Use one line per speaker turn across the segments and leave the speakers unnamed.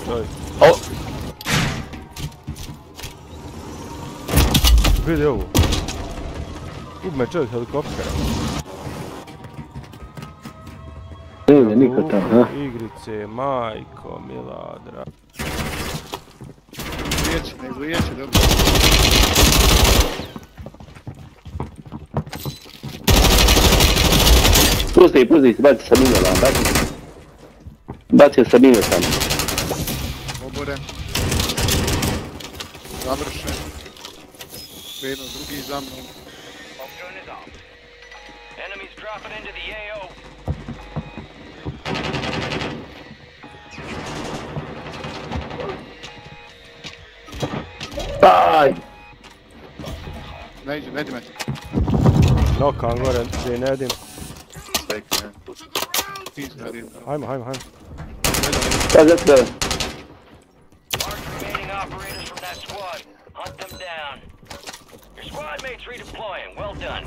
čovjek.
O!
Vidi ovu. Ubme čovjek helikoptera.
Ne ide niko tamo, ha?
Igrice, majko, mila, draga.
Liječi, dobro.
Pusti, baci sa mine vam, baci sa mine tamo.
Oboren. Završen. Jedno, drugi za mnom.
Enemies dropping into the AO.
Aj!
Ne iđe me.
Nokam gore, gdje ne jedim. Hajmo.
Sad zato.
Mark remaining operators from that squad. Hunt them down. Your squad mates redeploying. Well done.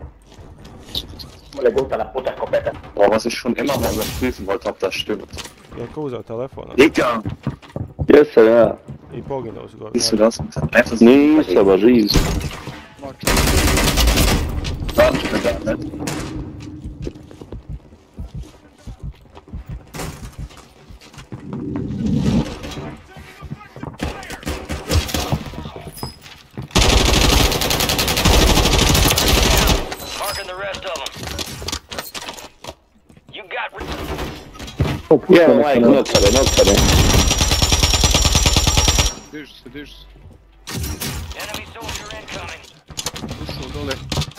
Le gusta la puta escopeta. Boah, was ich schon immer mal überprüfen wollte, ob das stimmt.
Jelko uzeo telefon.
Digga!
Jesam ja.
I poginuo si gore.
Siehst du das? Einfach
Nisam, ba živ sam.
Warte, ich bin da, ne?
Marking the rest of them. You got...
Ja, Mike, noktare.
Diži se.
Enemy soldier incoming.
Ušao dole.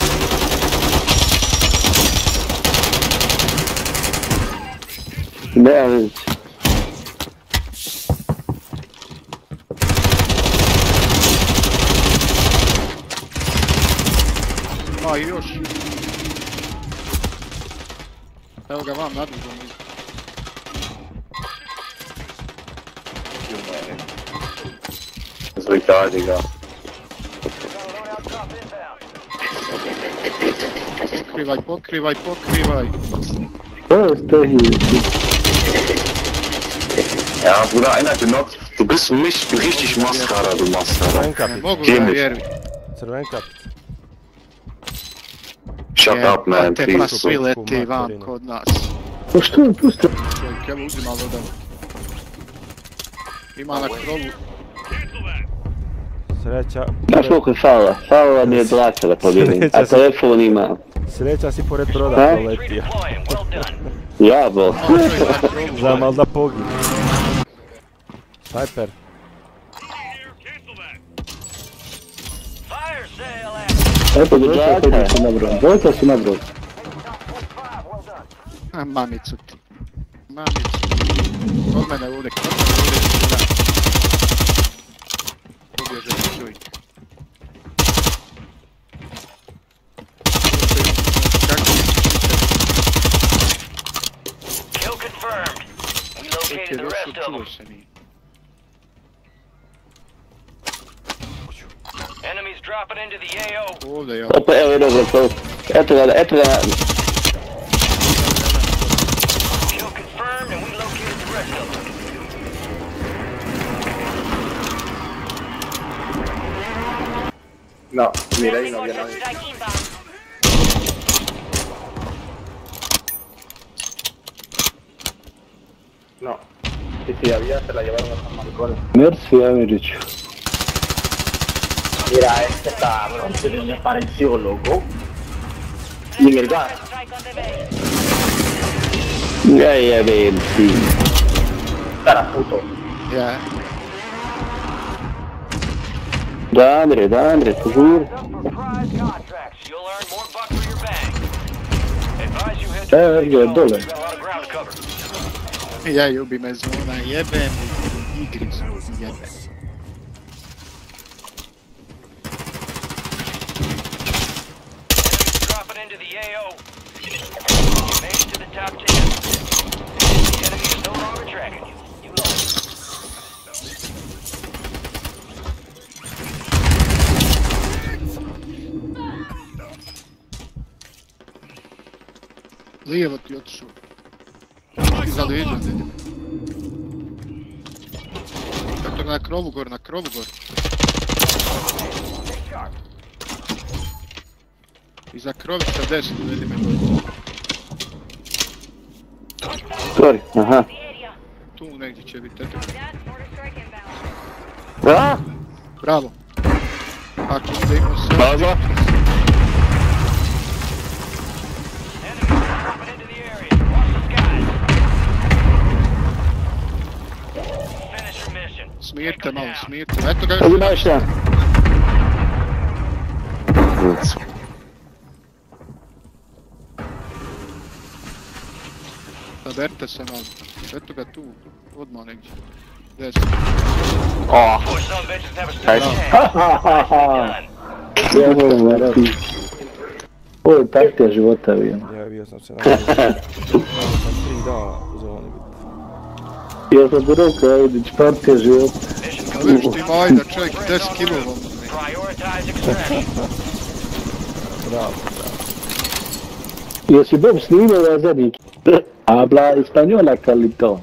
Ne, već.
A, i još. Evo ga vam, naduzom.
Das ist egal, Digga.
Pokrivaj.
Ja, Bruder, einer genockt. Du bist für mich richtig Mascara, du Mascara.
Ne mogu
Geh
da
mit.
vjerujem.
Crven kap.
Shut up, man,
Te
please.
svi leti van kod nas.
Pa što mi pusti?
Čovjek, evo uzima vodan. Ima na krovu.
Sreća.
Znaš koliko je fala? Fala mi je dlača da pobijedim, a telefon ima.
Sreća si pored broda
Ha?
poletio.
Redeploying. Well done.
Jabo.
Znam, ali da poginu. Sniper.
Fire sale action.
Eto, dvojka su na brod.
Mamicu ti. Kod mene ovdje. Pobježe čovjek.
Kill confirmed. We located the rest of them. Enemies dropping into the AO.
Ovdje je.
Opa, evo jedno za to. Eto ga.
Kill confirmed and we located the rest of them.
No, mira, ahí no había nadie. No. Y si había, se la llevaron a San Marcos.
Merci, Amiriću.
Mira, este cabrón se me pareció loco. Y en el gas.
Ja jebem ti.
Cara puto.
Ja.
Da, Andre, požuri.
Prize contracts. You'll earn more buck for your bang. Advise you head to
Evo
the
ga
zone.
dole.
We've got a lot of ground to cover.
Ja ljubi me zona, jebem u igricu, jebem.
Dropping into the AO. You made it to the top 10. The enemy is no longer tracking you. You lost.
Lijevo ti otišao. Ti za lijeđom. Na krovu gor. Iza krovica 10, vidi me.
Sorry, aha.
Tu negdje će biti, eto.
A?
Bravo. Ako ste imao sve...
Baza?
Dropping into the area. Watch the skies. Finish your mission.
Smirte malo, smirte. Eto ga
Ovdje
još.
ima još jedan.
Saberte se malo. Eto ga tu. Odmah negdje. 10.
Oh.
Boy, some bitches have a
Nice.
special
Ha,
gun.
Ja volim varati. Ovo je partija života, vidim.
Ja bio sam se naravno. Sam 3 dana u zoni biti.
Ja sam ti rekao, Ajdić, partija života.
Mission
A vidiš ti Majda, čovjek 10 kilova.
prioritize extraction.
Bravo.
Jesi Bob snimao ovaj zadnji? Habla española, Carlito.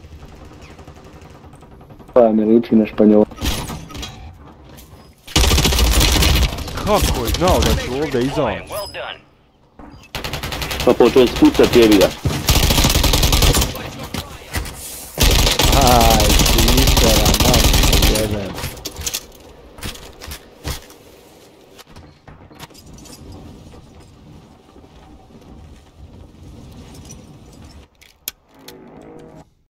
Pa ne liči na španjol.
Kako je znao da ću ovdje iza?
Well done.
Pa počeo spucat jebiga.
Aj, Twittera, man, jedan.